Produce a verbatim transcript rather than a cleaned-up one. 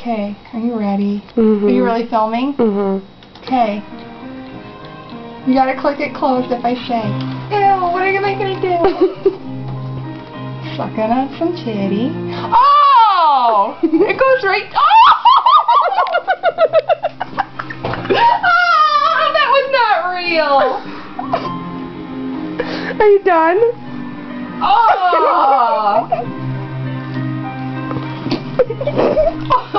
Okay, are you ready? Mm-hmm. Are you really filming? Mm-hmm. Okay. You gotta click it closed if I say. Ew, what are you gonna do? Sucking on some titty. Oh! It goes right... Oh! Oh! That was not real! Are you done? Oh!